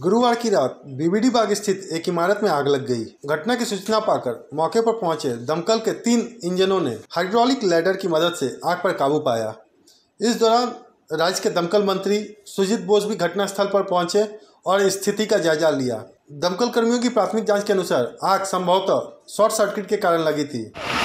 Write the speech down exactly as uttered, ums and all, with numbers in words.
गुरुवार की रात बीबीडी बाग स्थित एक इमारत में आग लग गई। घटना की सूचना पाकर मौके पर पहुंचे दमकल के तीन इंजनों ने हाइड्रोलिक लैडर की मदद से आग पर काबू पाया। इस दौरान राज्य के दमकल मंत्री सुजीत बोस भी घटनास्थल पर पहुंचे और स्थिति का जायजा लिया। दमकल कर्मियों की प्राथमिक जांच के अनुसार आग संभवतः शॉर्ट सर्किट के कारण लगी थी।